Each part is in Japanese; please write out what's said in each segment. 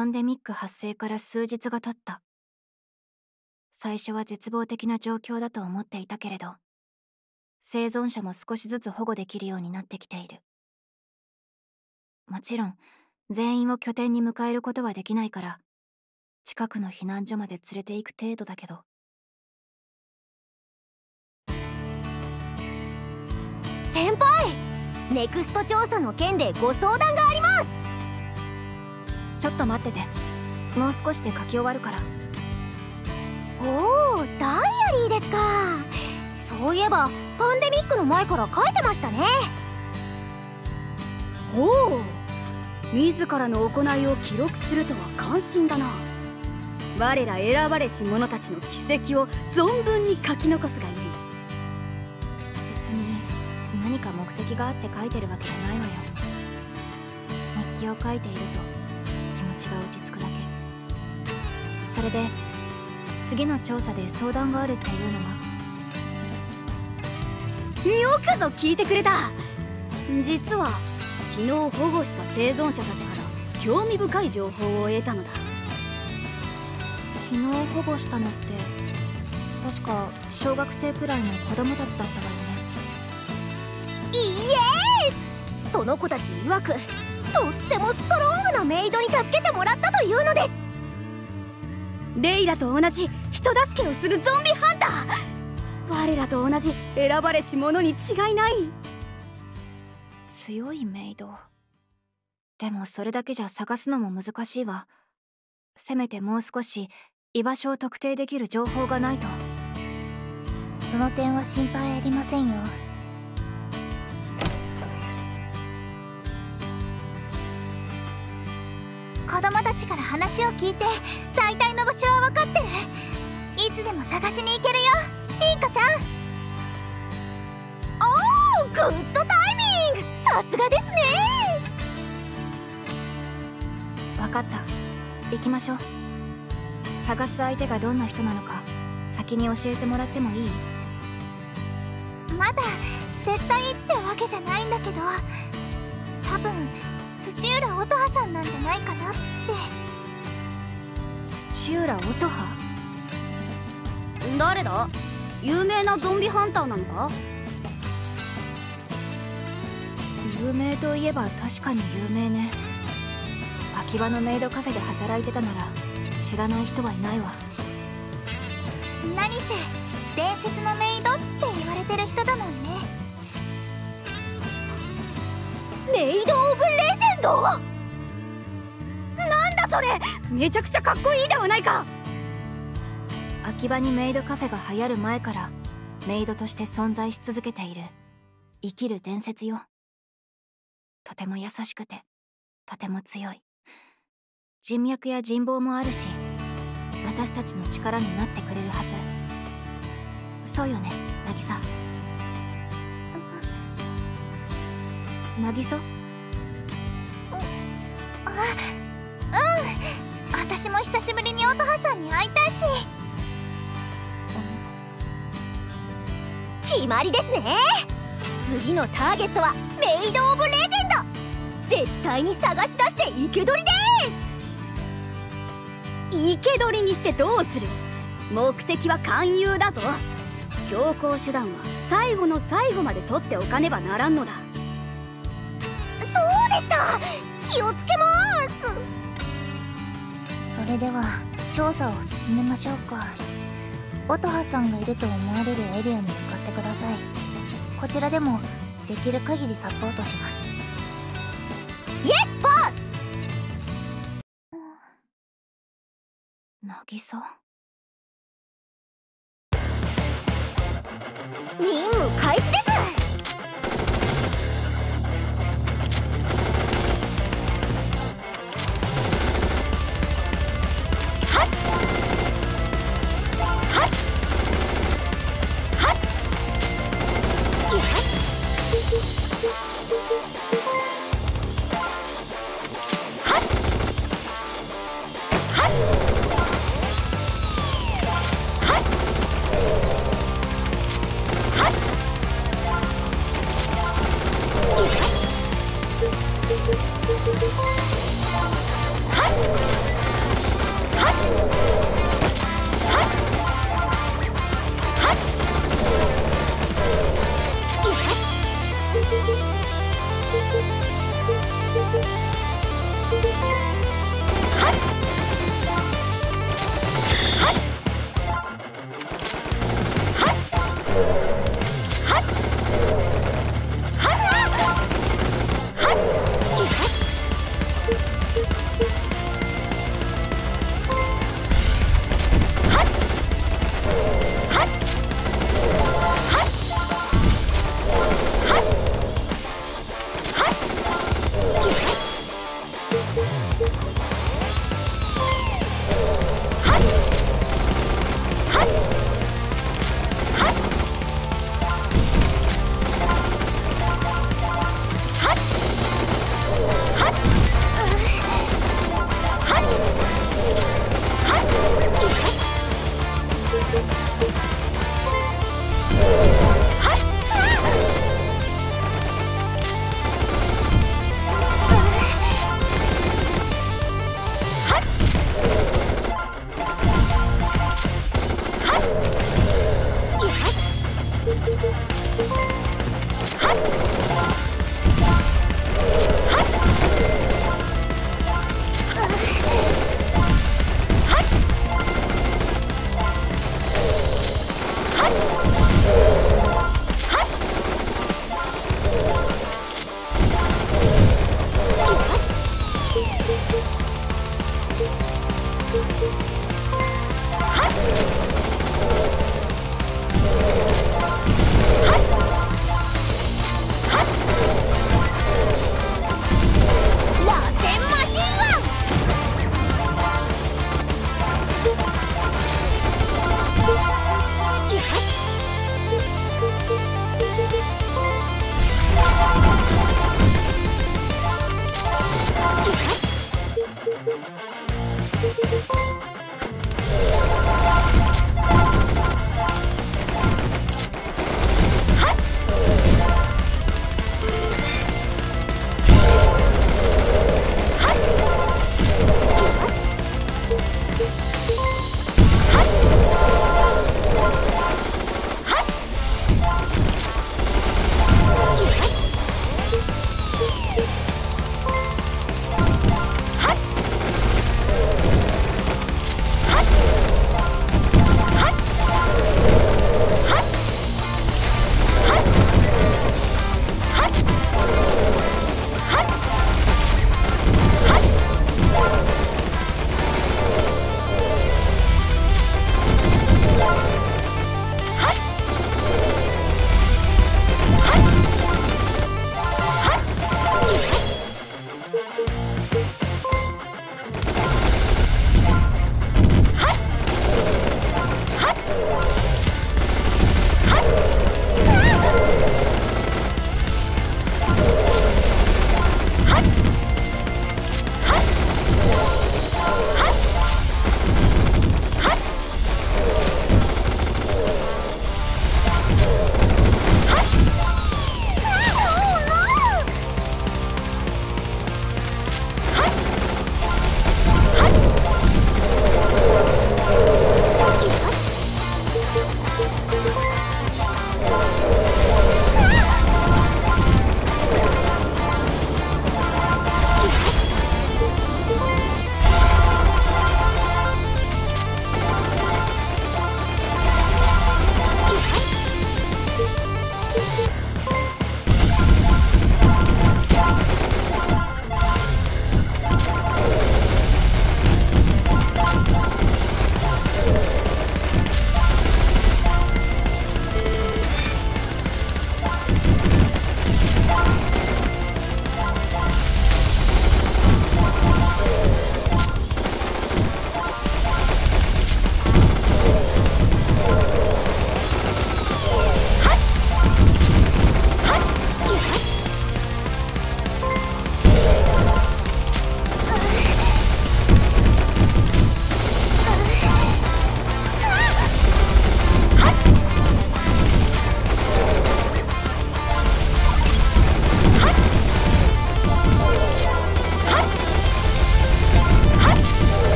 パンデミック発生から数日が経った。最初は絶望的な状況だと思っていたけれど、生存者も少しずつ保護できるようになってきている。もちろん全員を拠点に迎えることはできないから、近くの避難所まで連れて行く程度だけど。 先輩、ネクスト調査の件でご相談があります。 ちょっと待ってて、もう少しで書き終わるから。 おお、ダイアリーですか。そういえばパンデミックの前から書いてましたね。 ほう、自らの行いを記録するとは感心だな。我ら選ばれし者たちの軌跡を存分に書き残すがいい。 別に何か目的があって書いてるわけじゃないわよ。日記を書いていると気持ちが落ち着くだけ。それで次の調査で相談があるっていうのは。 よくぞ聞いてくれた。実は昨日保護した生存者たちから興味深い情報を得たのだ。 昨日保護したのって確か小学生くらいの子供たちだったわよね。 イエース。その子たち曰く、とってもストロングなメイドに助けてもらったというのです。 レイラと同じ人助けをするゾンビハンター。我らと同じ選ばれし者に違いない。 強いメイド。でもそれだけじゃ探すのも難しいわ。せめてもう少し居場所を特定できる情報がないと。 その点は心配ありませんよ。 子供たちから話を聞いて大体の場所は分かってる。いつでも探しに行けるよ、リンカちゃん。おー、グッドタイミング。さすがですね。 分かった、行きましょう。探す相手がどんな人なのか先に教えてもらってもいい？ まだ絶対ってわけじゃないんだけど、多分土浦乙葉さんなんじゃないかなって。 土浦乙葉？ 誰だ？有名なゾンビハンターなのか？ 有名といえば確かに有名ね。秋葉のメイドカフェで働いてたなら知らない人はいないわ。 何せ伝説のメイドって言われてる人だもんね。メイド・オブ・レジェンド？ なんだそれ、めちゃくちゃかっこいいではないか。 秋葉にメイドカフェが流行る前からメイドとして存在し続けている生きる伝説よ。とても優しくてとても強い。人脈や人望もあるし、私たちの力になってくれるはず。そうよね、渚。渚？ 私も久しぶりに乙葉さんに会いたいし。決まりですね。次のターゲットはメイド・オブ・レジェンド。絶対に探し出して生け捕りです。 生け捕りにしてどうする？目的は勧誘だぞ。強行手段は最後の最後まで取っておかねばならんのだ。 そうでした。気をつけます。 それでは調査を進めましょうか。乙葉さんがいると思われるエリアに向かってください。こちらでもできる限りサポートします。 イエスボス。 渚？ 任務開始です。はい。 はっ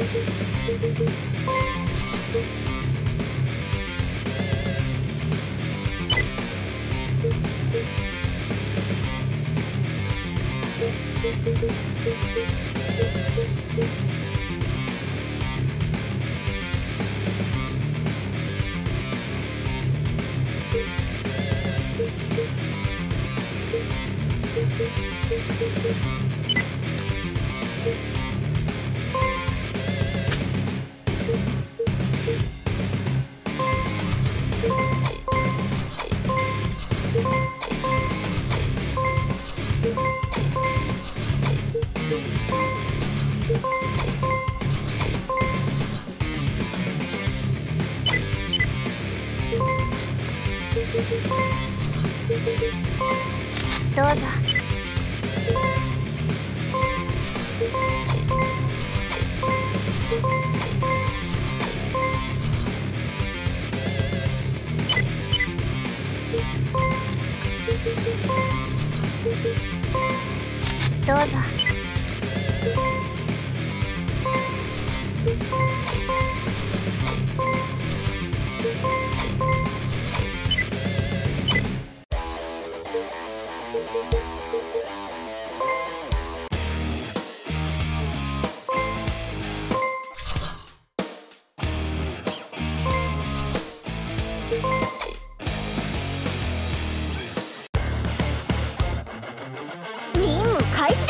どうぞ。どうぞ。任務開始です。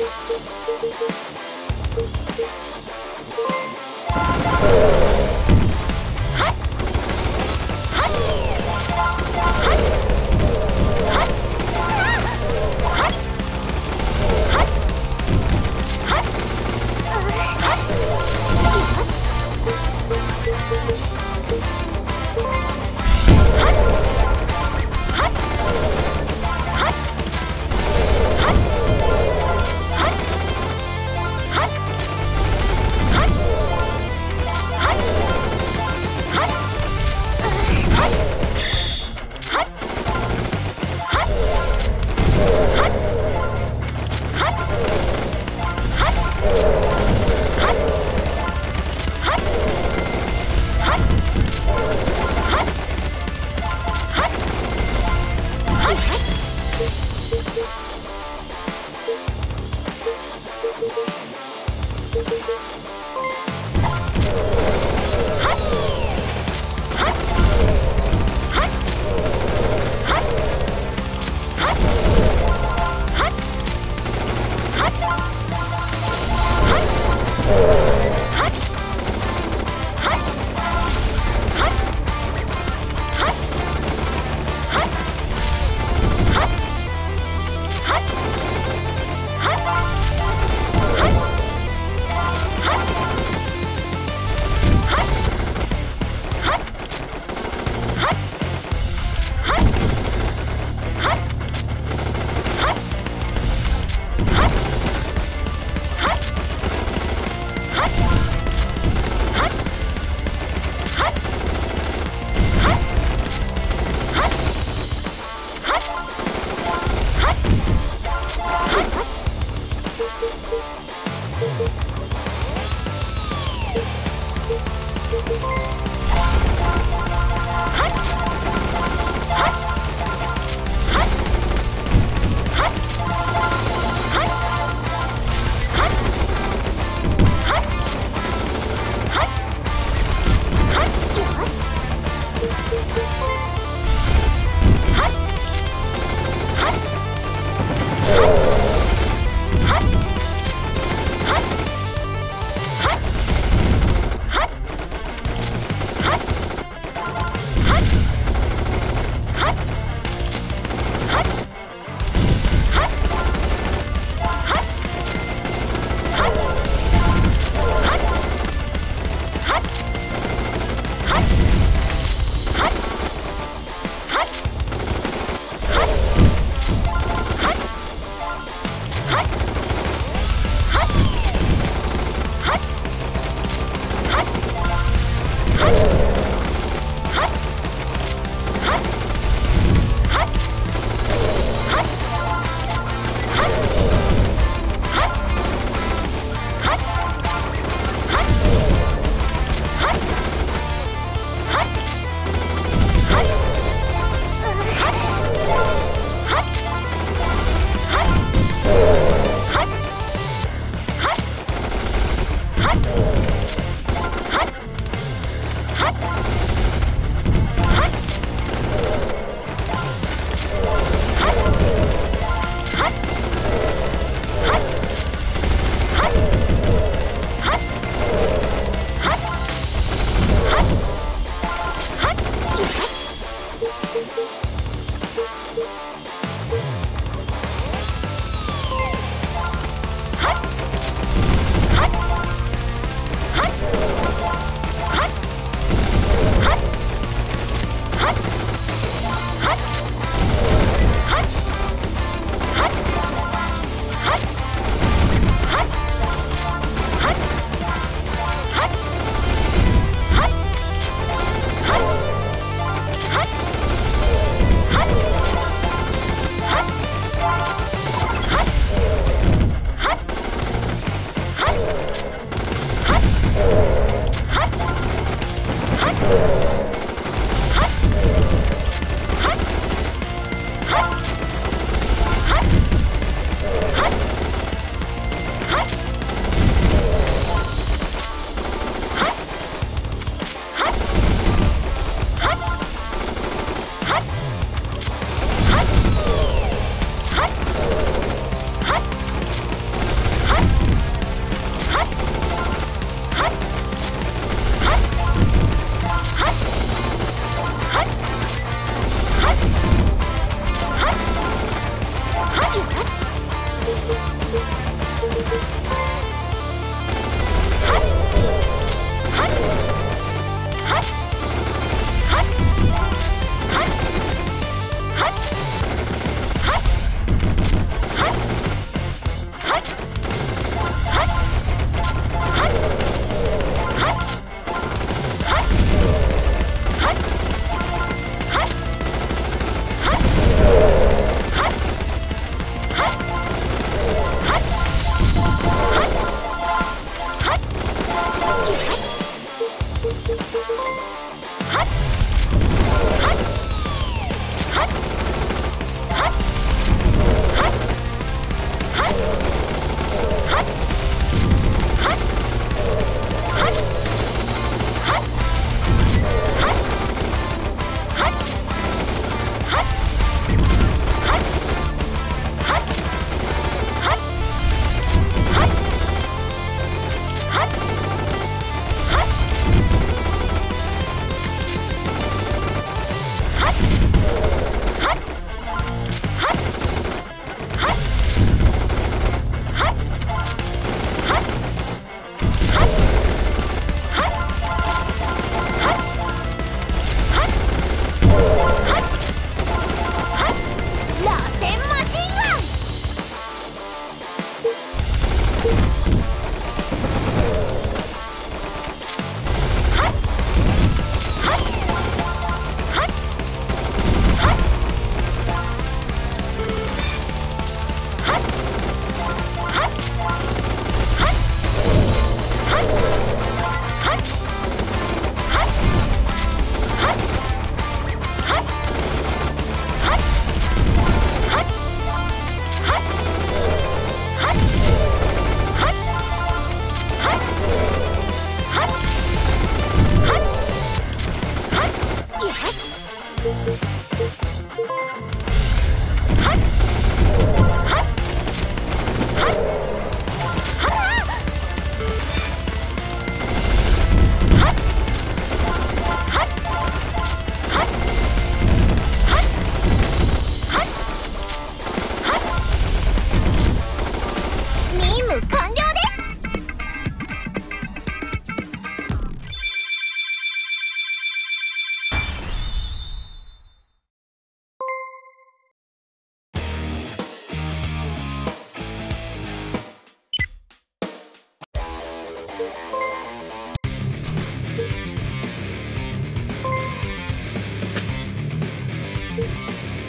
は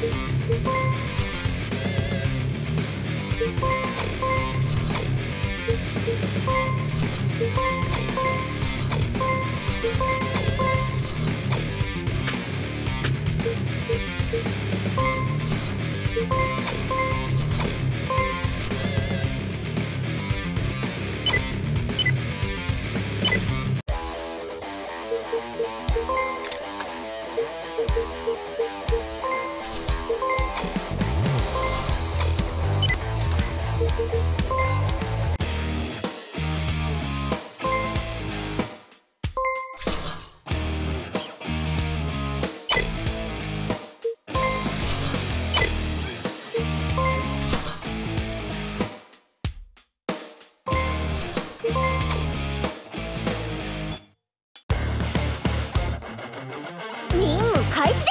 任務開始です。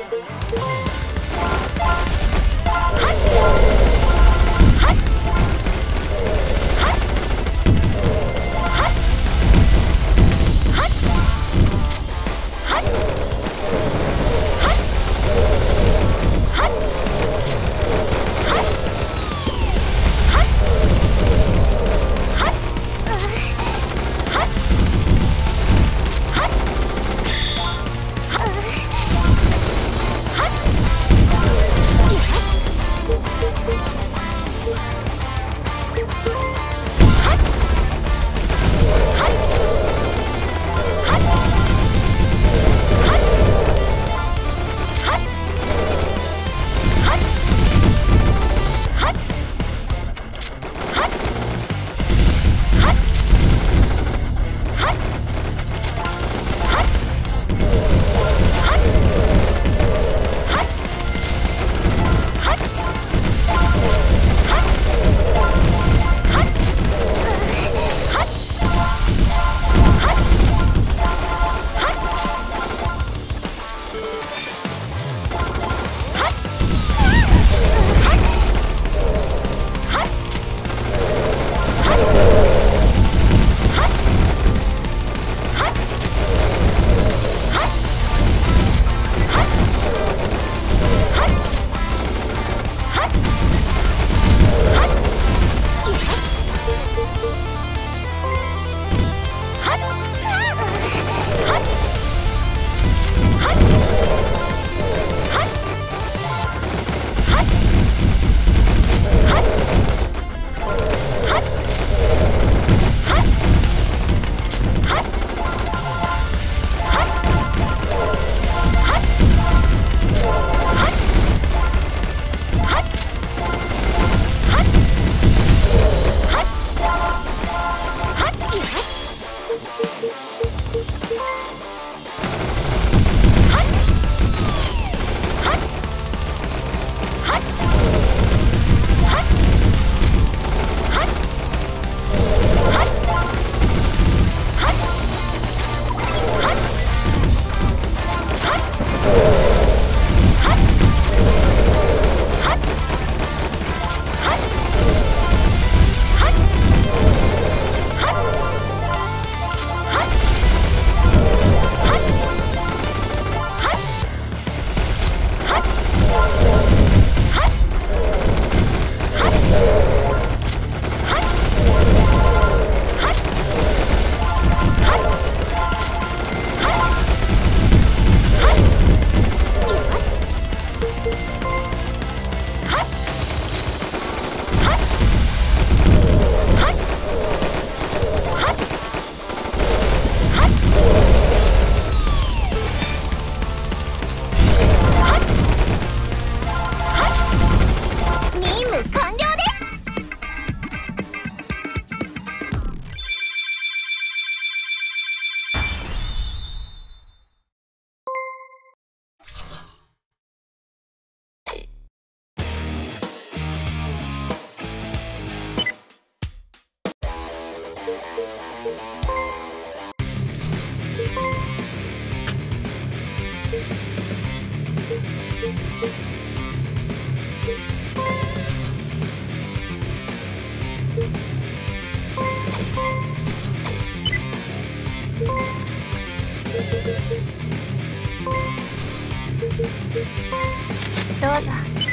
どうぞ。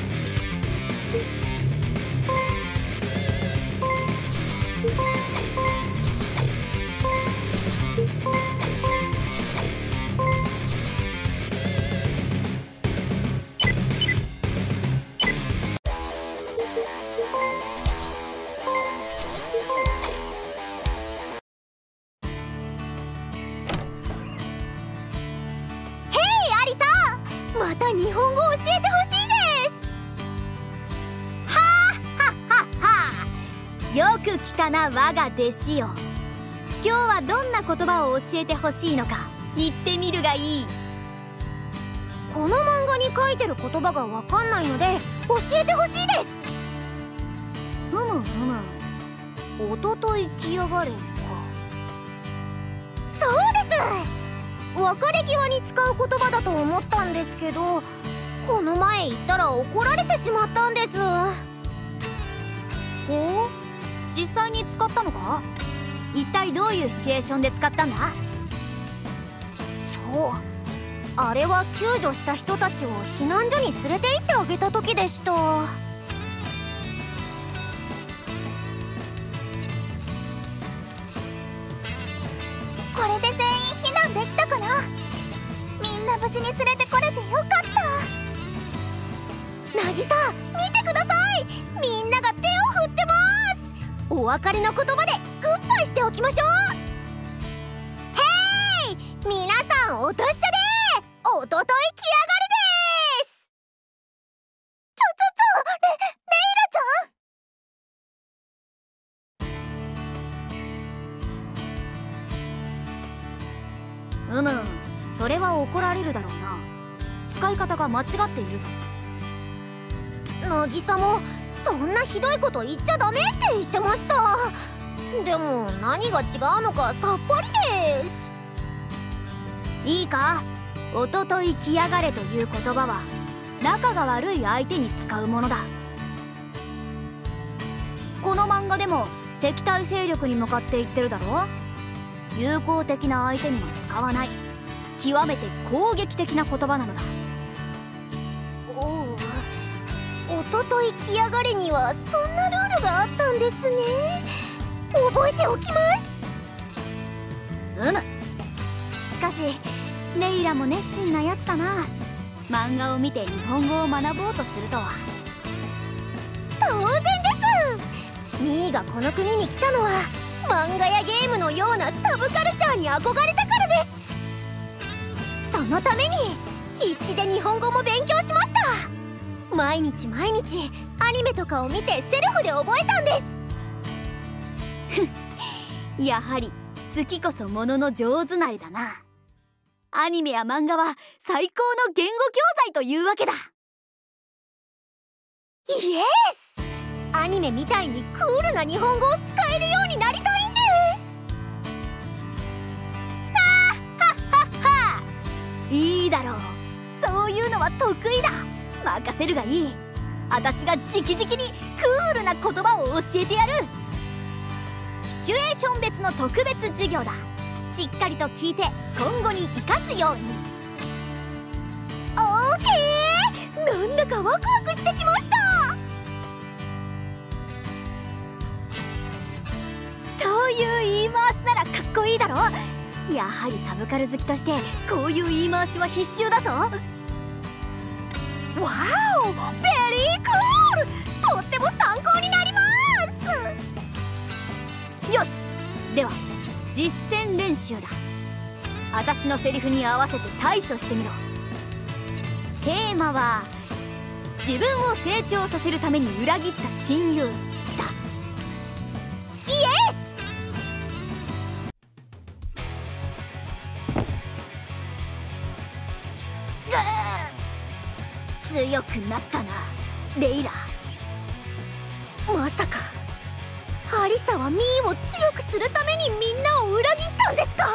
また日本語教えてほしいです。はあはっはっは。よく来たな我が弟子よ。今日はどんな言葉を教えてほしいのか言ってみるがいい。 この漫画に書いてる言葉がわかんないので教えてほしいです。 ふむふむ。おととい来やがれか。 そうです。別れ際に使う言葉だと思ったんですけど、 へ言ったら怒られてしまったんです。 ほう、実際に使ったのか？一体どういうシチュエーションで使ったんだ？ そう、あれは救助した人たちを避難所に連れて行ってあげた時でした。これで全員避難できたかな。みんな無事に連れてこれてよかった。渚、見てください。みんなが手を振ってます。お別れの言葉でグッバイしておきましょう。へーい、皆さんお達者でおととい来やがれです。レイラちゃん。 それは怒られるだろうな。使い方が間違っているぞ。 渚もそんなひどいこと言っちゃダメって言ってました。でも何が違うのかさっぱりです。 いいか、おととい来やがれという言葉は仲が悪い相手に使うものだ。この漫画でも敵対勢力に向かって言ってるだろ。友好的な相手には使わない、極めて攻撃的な言葉なのだ。 おう、おととい来やがれにはそんなルールがあったんですね。覚えておきます。 しかしレイラも熱心なやつだな。漫画を見て日本語を学ぼうとするとは。 当然です。ミーがこの国に来たのは漫画やゲームのようなサブカルチャーに憧れたからです。そのために必死で日本語も勉強しました。毎日毎日アニメとかを見てセルフで覚えたんです。 やはり好きこそものの上手なれだな。アニメや漫画は最高の言語教材というわけだ。 イエス！アニメみたいにクールな日本語を使えるようになりたいんです。 いいだろう、そういうのは得意だ。任せるがいい。私が直々にクールな言葉を教えてやる。シチュエーション別の特別授業だ。しっかりと聞いて今後に生かすように。 オーケー、なんだかワクワクしてきました。 という言い回しならかっこいいだろ。やはりサブカル好きとしてこういう言い回しは必修だぞ。 わお、ベリークール、とっても参考になります。 よし、では実践練習だ。私のセリフに合わせて対処してみろ。テーマは自分を成長させるために裏切った親友だ。 イエス！ 強くなったな、レイラ。 まさかアリサはミーを強くするためにみんなを裏切ったんですか？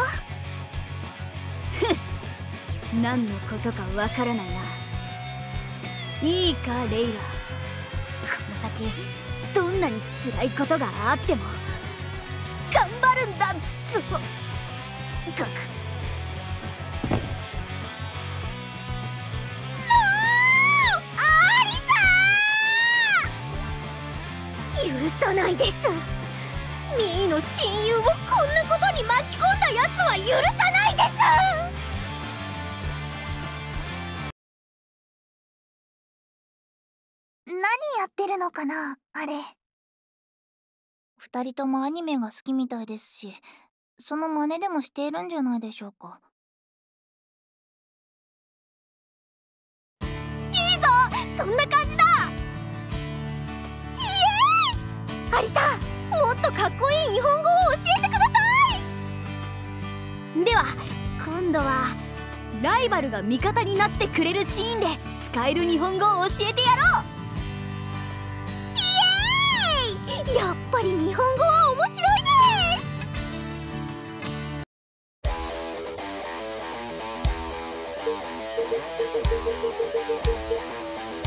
何のことかわからないな。いいかレイラ、この先どんなに辛いことがあっても頑張るんだぞ。ガク。 許さないです。ミーの親友をこんなことに巻き込んだやつは許さないです。何やってるのかな、あれ。 2人ともアニメが好きみたいですし、その真似でもしているんじゃないでしょうか。 いいぞ、そんな感じだ。アリさん、もっとかっこいい日本語を教えてください。では今度はライバルが味方になってくれるシーンで使える日本語を教えてやろう。 イエーイ！やっぱり日本語は面白いです。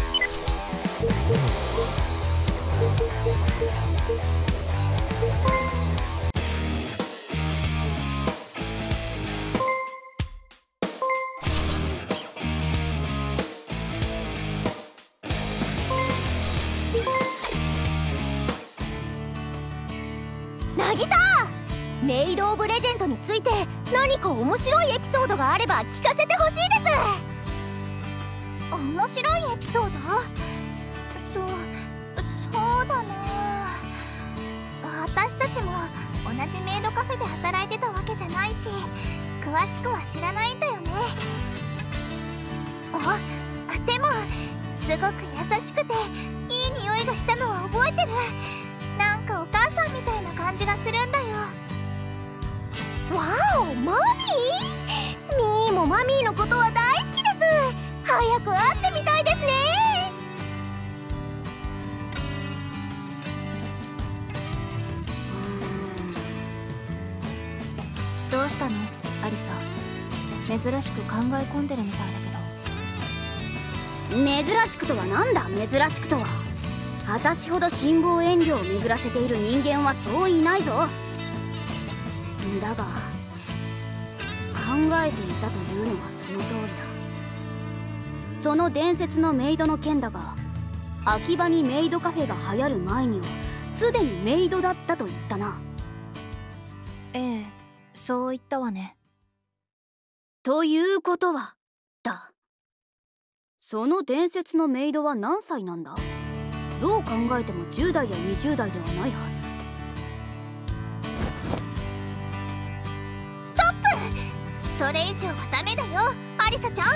メイド・オブ・レジェンドについて何か面白いエピソードがあれば聞かせてほしいです。面白いエピソード？そうだな。私たちも同じメイドカフェで働いてたわけじゃないし、詳しくは知らないんだよね。でもすごく優しくていい匂いがしたのは覚えてる。なんかお母さんみたいな感じがするんだよ。わお、マミー？ミーもマミーのことは大好きです。早く会ってみたいですね。 どうしたのアリサ？珍しく考え込んでるみたいだけど。 珍しくとはなんだ、珍しくとは。私ほど辛抱遠慮を巡らせている人間はそういないぞ。だが考えていたというのはその通りだ。その伝説のメイドの件だが、秋葉にメイドカフェが流行る前にはすでにメイドだったと言ったな。 ええ、そう言ったわね。 ということはだ。その伝説のメイドは何歳なんだ？どう考えても10代や20代ではないはず。 ストップ！それ以上はダメだよ、アリサちゃん。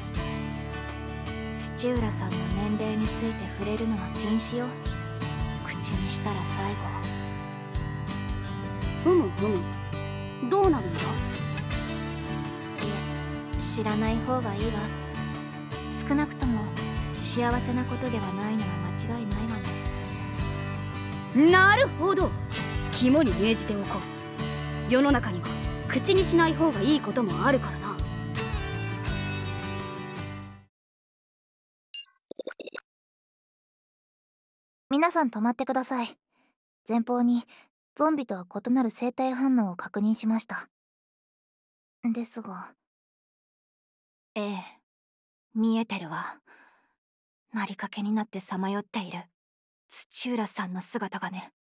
土浦さんの年齢について触れるのは禁止よ。口にしたら最後。 ふむふむ、どうなるんだ？いえ、知らない方がいいわ。少なくとも幸せなことではないのは間違いないわね。 なるほど、肝に銘じておこう。世の中には口にしない方がいいこともあるからな。 皆さん止まってください。前方にゾンビとは異なる生体反応を確認しました。ですが。 ええ、見えてるわ。なりかけになってさまよっている土浦さんの姿がね。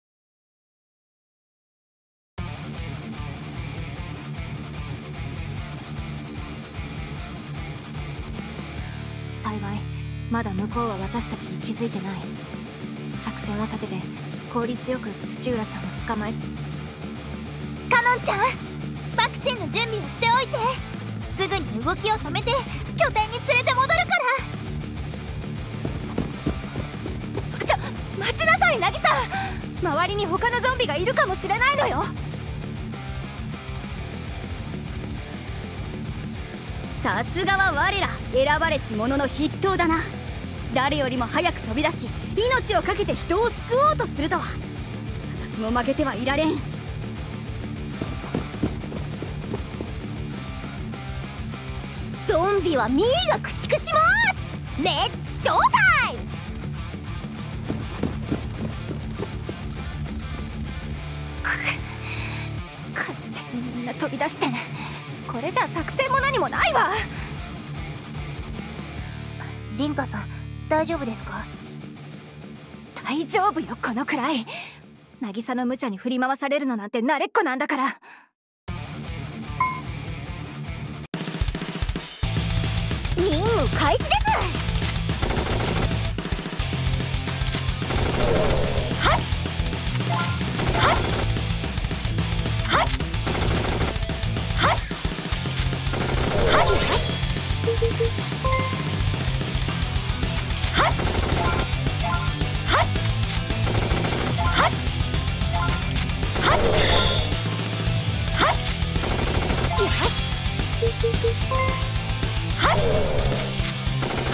幸いまだ向こうは私たちに気づいてない。作戦を立てて効率よく土浦さんを捕まえ。 カノンちゃん、ワクチンの準備をしておいて。すぐに動きを止めて拠点に連れて戻るから。 待ちなさい、渚。周りに他のゾンビがいるかもしれないのよ。さすがは我ら選ばれし者の筆頭だな。誰よりも早く飛び出し命を懸けて人を救おうとするとは。私も負けてはいられん。 ゾンビはミーが駆逐します。レッツショータイム！ 勝手にみんな飛び出して、これじゃ作戦も何もないわ。 凛花さん、大丈夫ですか？ 大丈夫よ、このくらい。渚の無茶に振り回されるのなんて慣れっこなんだから。 任務開始です。はいはいはいはいはいはいはい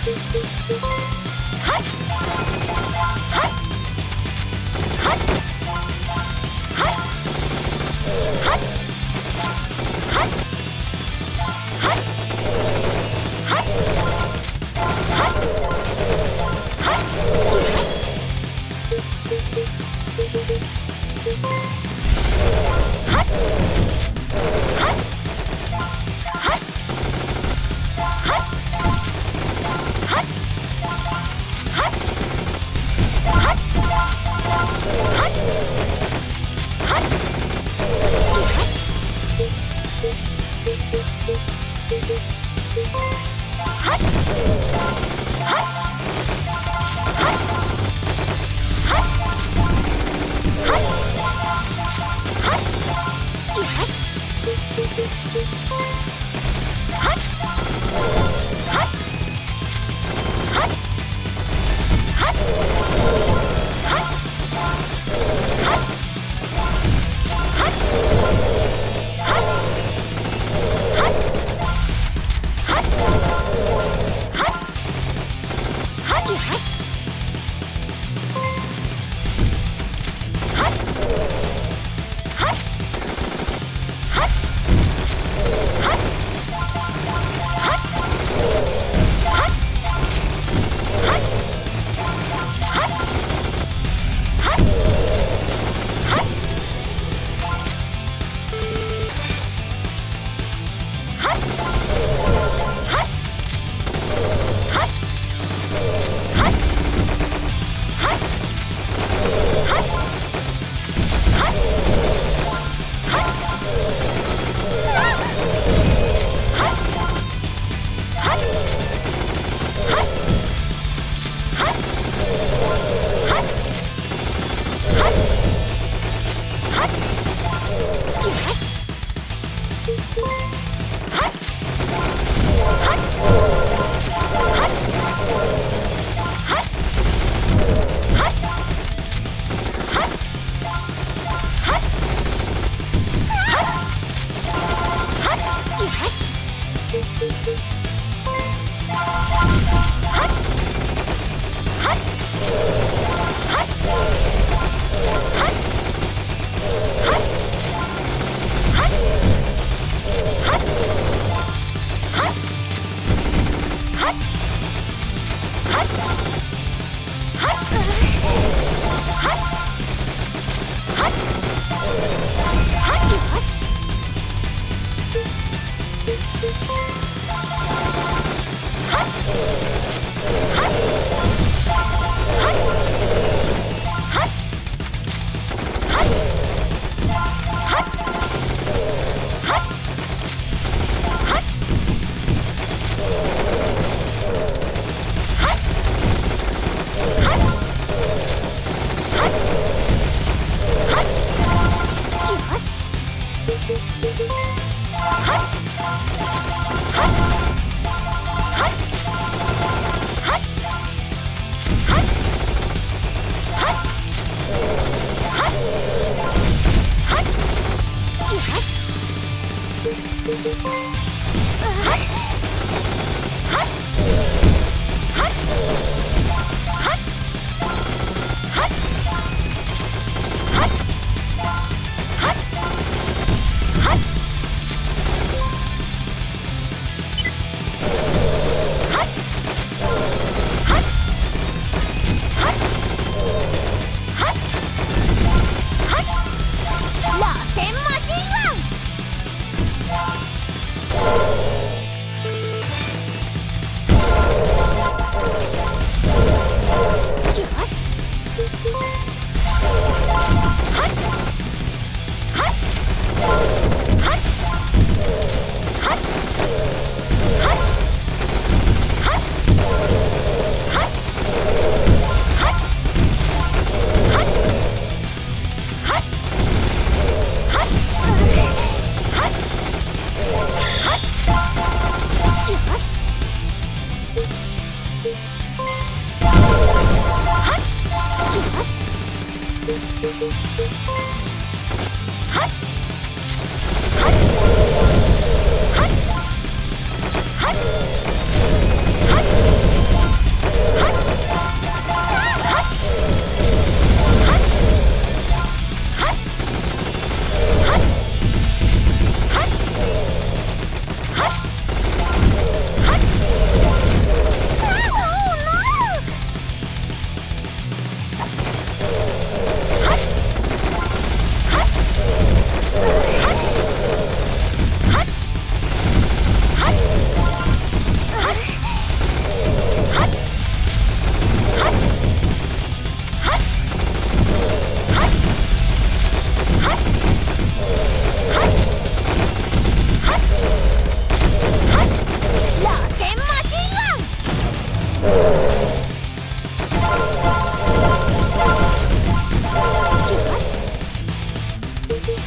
こ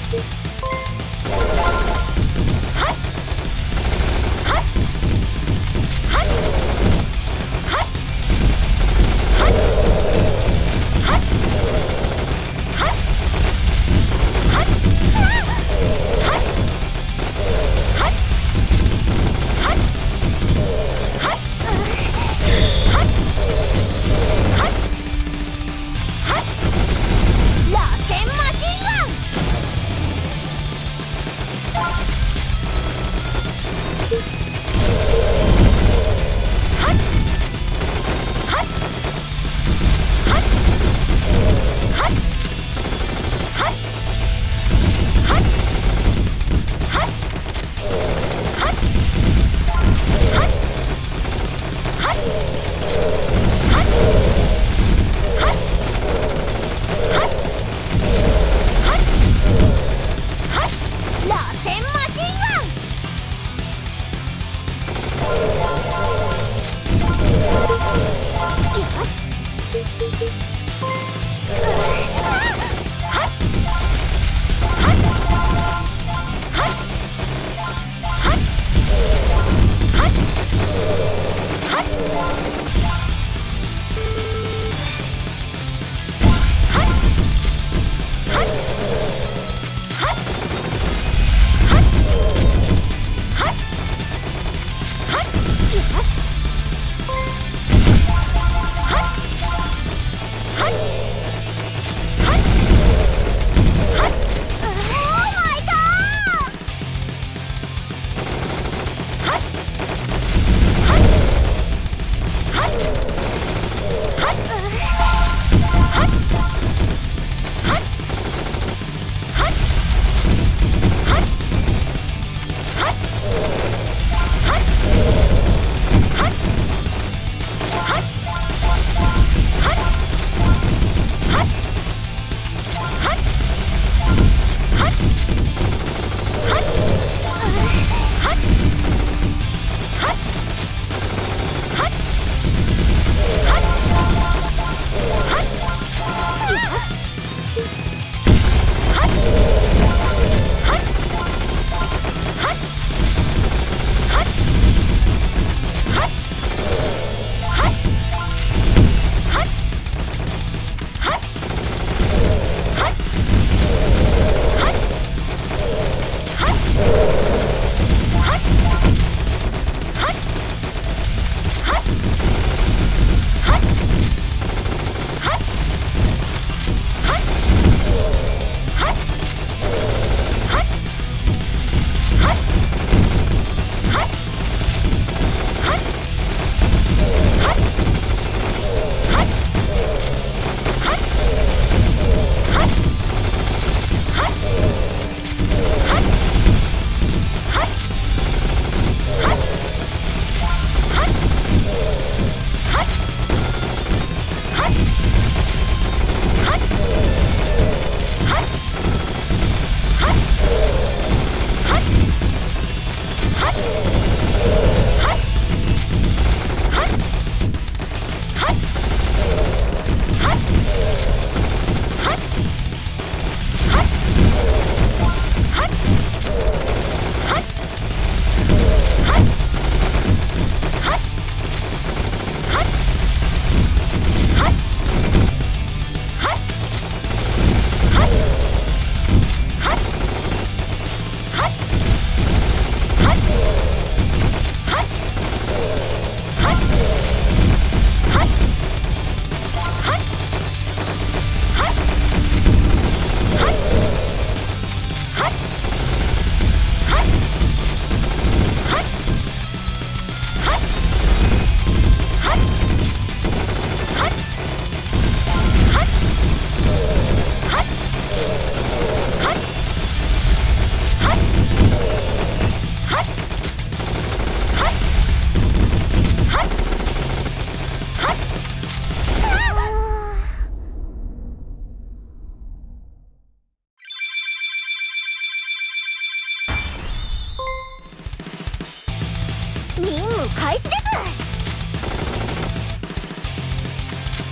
開始です。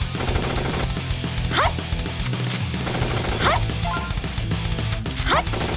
はっはっはっ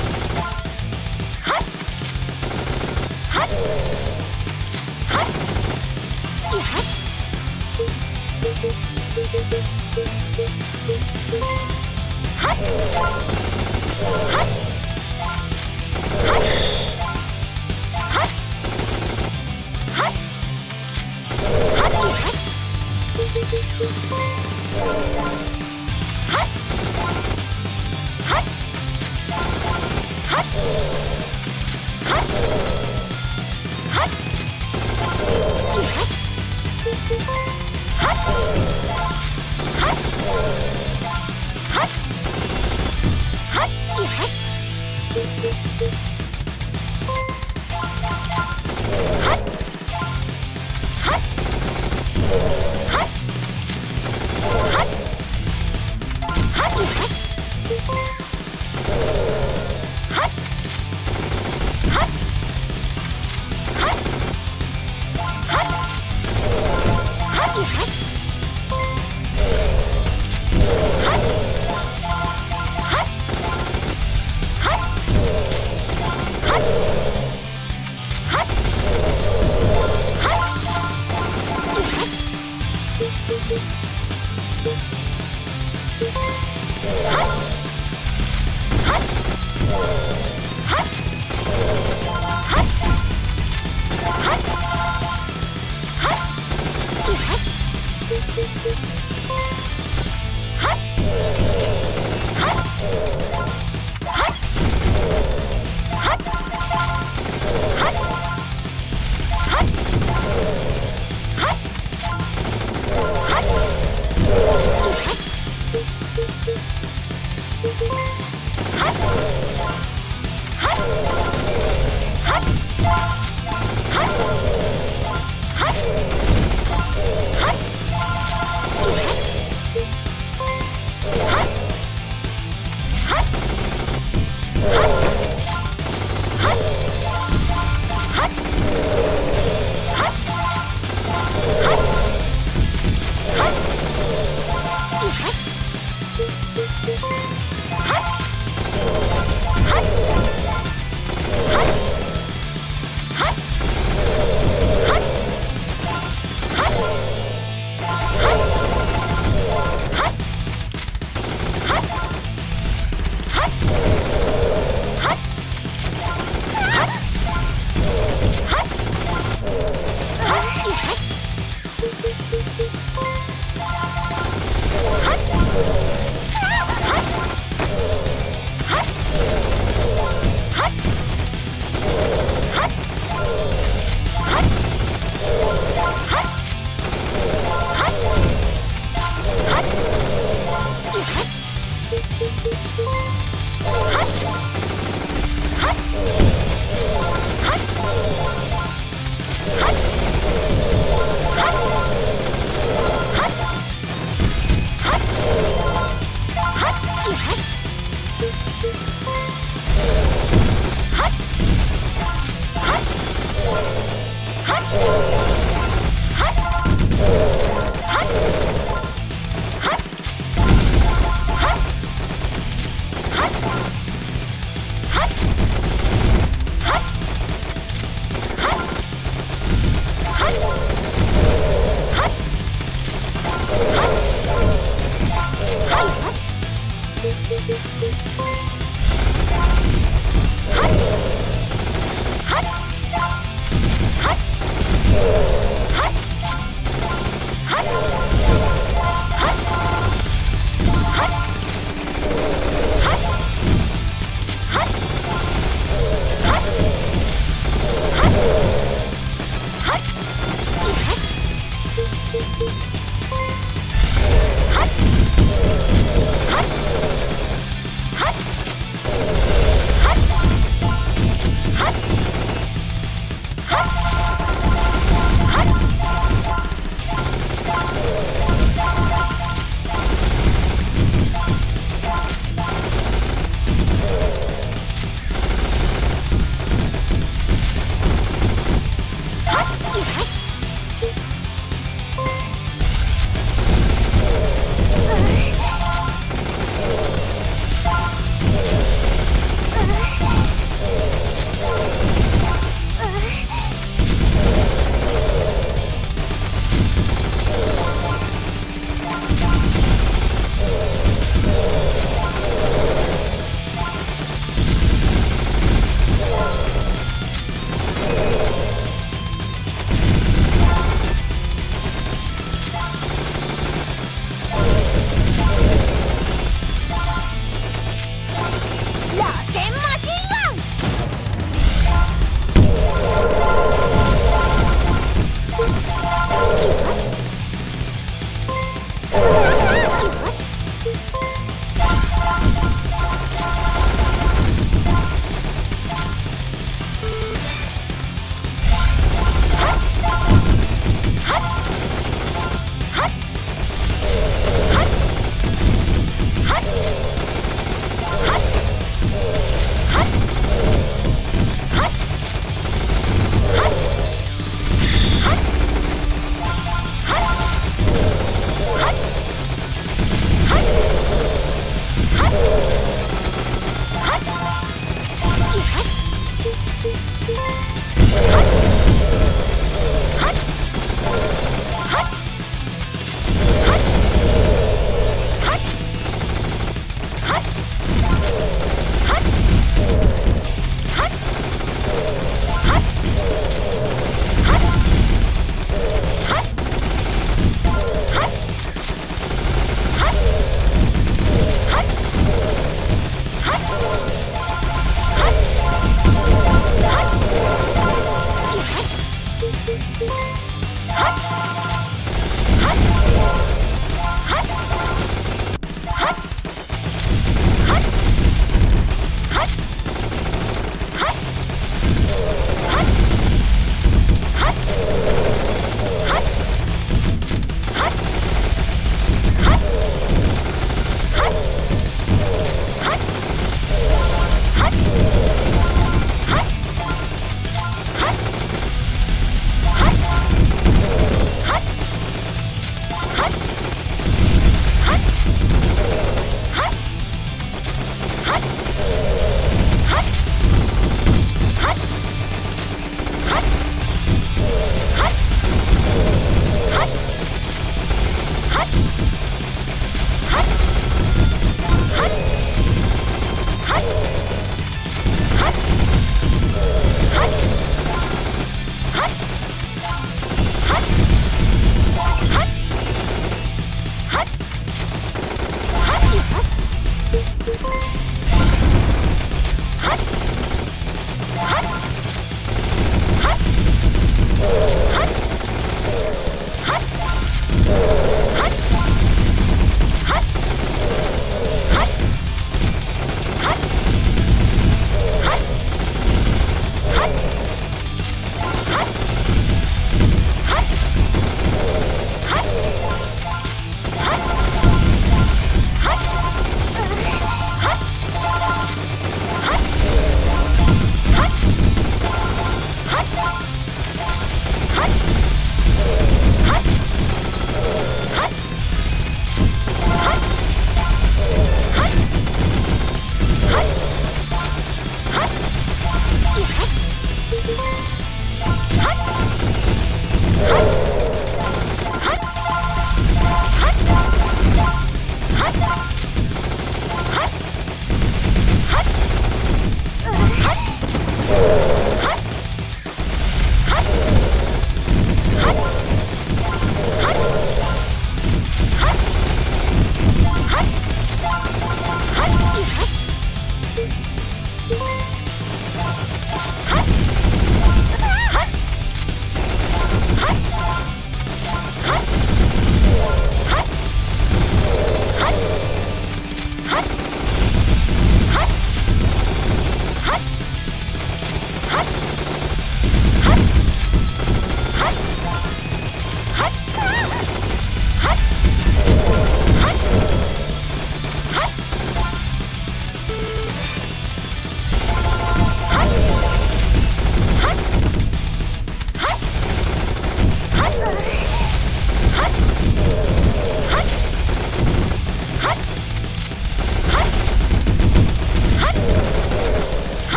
よ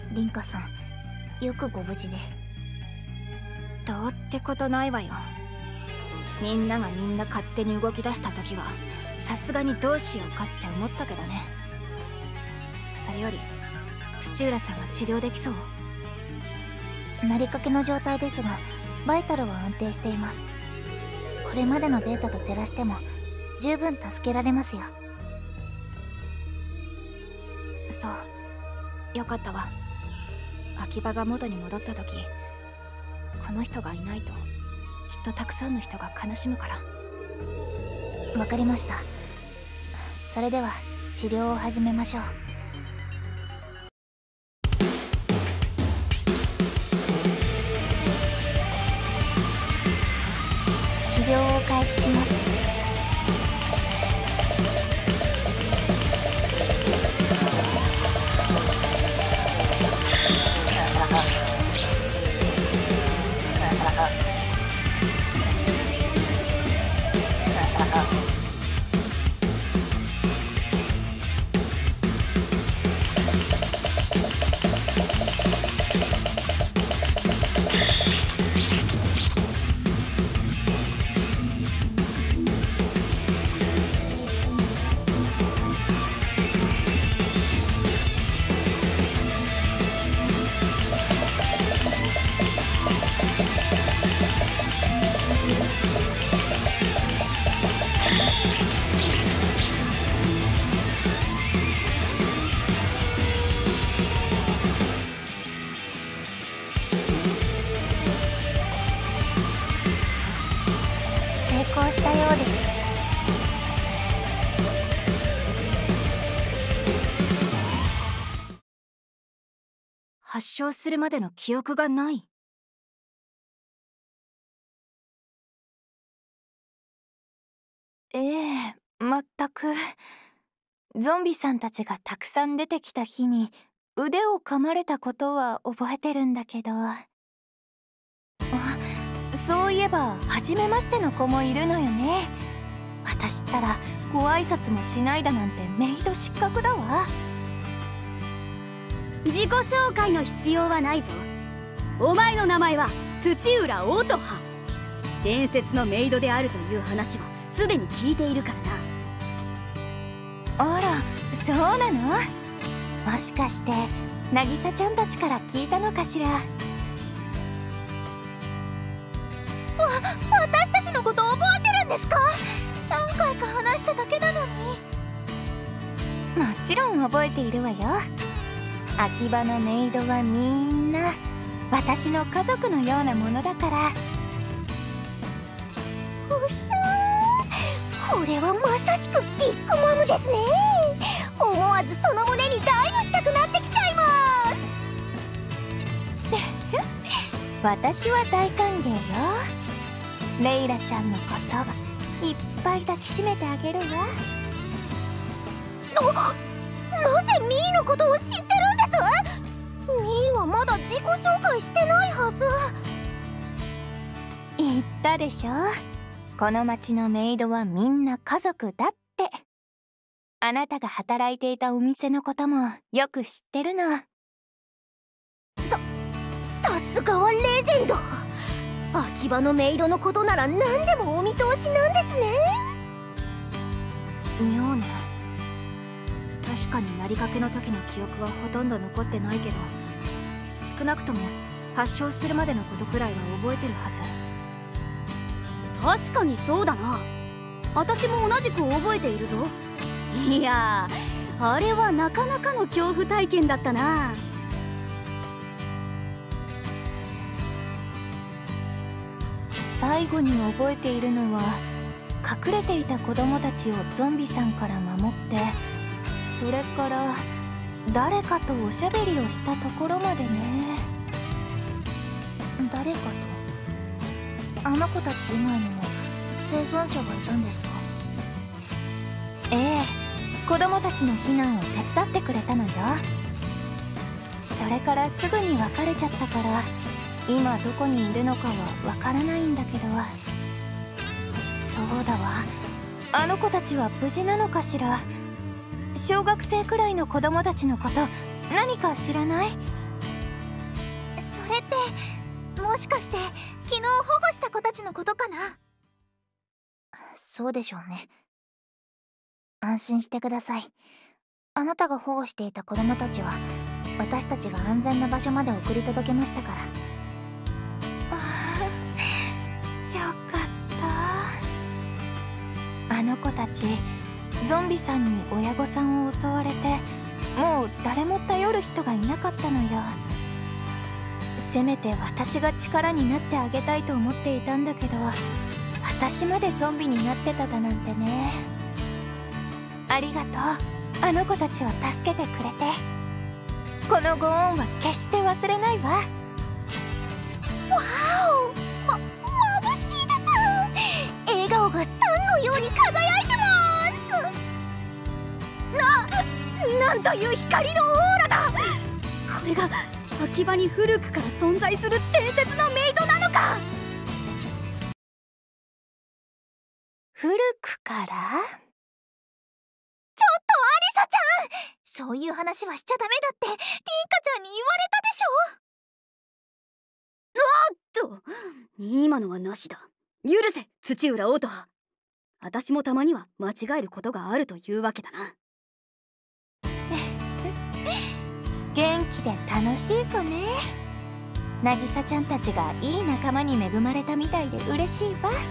凛花さん、よくご無事で。 どうってことないわよ。みんながみんな勝手に動き出した時はさすがにどうしようかって思ったけどね。それより土浦さんは治療できそう？ なりかけの状態ですが、バイタルは安定しています。これまでのデータと照らしても十分助けられますよ。 そう、よかったわ。秋葉が元に戻った時、この人がいないときっとたくさんの人が悲しむから。 わかりました。それでは治療を始めましょう。治療を開始します。成功したようです。 発症するまでの記憶がない。 全く。ゾンビさんたちがたくさん出てきた日に腕を噛まれたことは覚えてるんだけど、そういえば初めましての子もいるのよね。私ったらご挨拶もしないだなんてメイド失格だわ。 自己紹介の必要はないぞ。お前の名前は土浦乙葉。伝説のメイドであるという話はすでに聞いているからな。 あら、そうなの？もしかして渚ちゃんたちから聞いたのかしら。 私たちのこと覚えてるんですか？何回か話しただけなのに。 もちろん覚えているわよ。秋葉のメイドはみんな私の家族のようなものだから。 これはまさしくビッグマムですね。思わずその胸にダイブしたくなってきちゃいます。 私は大歓迎よ。レイラちゃんのこといっぱい抱きしめてあげるわ。 なぜミーのことを知ってるんです？ミーはまだ自己紹介してないはず。 言ったでしょ。この町のメイドはみんな家族だって。あなたが働いていたお店のこともよく知ってるの。 さすがはレジェンド。秋葉のメイドのことなら何でもお見通しなんですね。 妙ね。確かになりかけの時の記憶はほとんど残ってないけど、少なくとも発症するまでのことくらいは覚えてるはず。 確かにそうだな。私も同じく覚えているぞ。いやー、あれはなかなかの恐怖体験だったな。 最後に覚えているのは、隠れていた子供たちをゾンビさんから守って、それから誰かとおしゃべりをしたところまでね。 誰かと？あの子たち以外にも生存者がいたんですか？ ええ、子供たちの避難を手伝ってくれたのよ。それからすぐに別れちゃったから、今どこにいるのかはわからないんだけど。そうだわ、あの子たちは無事なのかしら。小学生くらいの子供たちのこと何か知らない？ れってもしかして昨日保護した子たちのことかな？ そうでしょうね。安心してください。あなたが保護していた子供たちは私たちが安全な場所まで送り届けましたから。 よかった。あの子たちゾンビさんに親御さんを襲われてもう誰も頼る人がいなかったのよ。せめて私が力になってあげたいと思っていたんだけど、私までゾンビになってただなんてね。ありがとう、あの子たちを助けてくれて。このご恩は決して忘れないわ。 わお、眩しいです。笑顔がサンのように輝いてます。なんという光のオーラだ。これが秋葉に古くから存在する伝説のメイドなのか。 古くから？ ちょっとアリサちゃん、そういう話はしちゃダメだってリンカちゃんに言われたでしょ。 今のはなしだ。許せ、土浦乙葉。私もたまには間違えることがあるというわけだな。 元気で楽しい子ね。渚ちゃんたちがいい仲間に恵まれたみたいで嬉しいわ。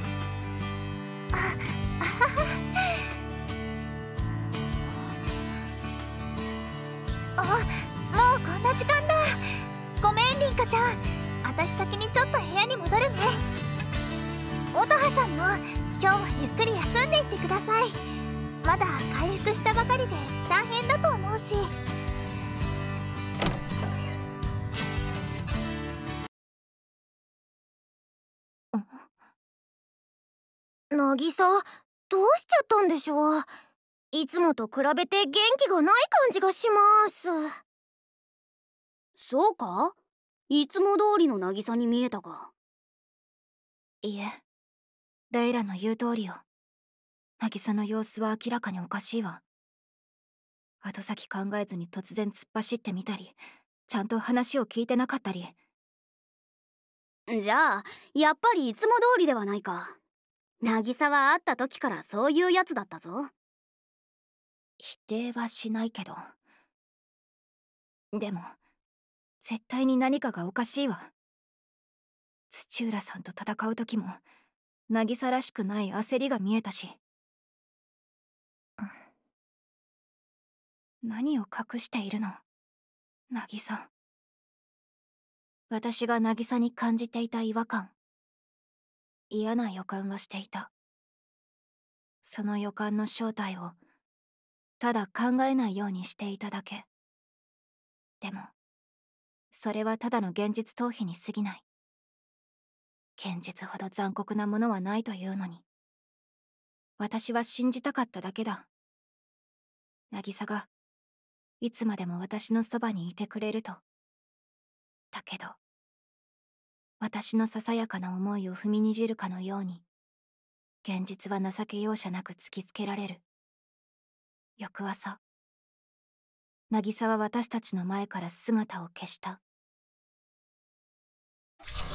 もうこんな時間だ。ごめんリンカちゃん、私先にちょっと部屋に戻るね。乙葉さんも今日はゆっくり休んでいってください。まだ回復したばかりで大変だと思うし。渚、どうしちゃったんでしょう。いつもと比べて元気がない感じがします。 そうか？いつも通りの渚に見えたが。 いえ、レイラの言う通りよ。渚の様子は明らかにおかしいわ。後先考えずに突然突っ走ってみたり、ちゃんと話を聞いてなかったり。 じゃあやっぱりいつも通りではないか。渚は会った時からそういうやつだったぞ。 否定はしないけど。でも絶対に何かがおかしいわ。土浦さんと戦う時も渚らしくない焦りが見えたし。何を隠しているの、渚。私が渚に感じていた違和感、嫌な予感はしていた。その予感の正体をただ考えないようにしていただけ。でもそれはただの現実逃避に過ぎない。現実ほど残酷なものはないというのに、私は信じたかっただけだ。渚がいつまでも私のそばにいてくれると。だけど私のささやかな思いを踏みにじるかのように、現実は情け容赦なく突きつけられる。翌朝、渚は私たちの前から姿を消した。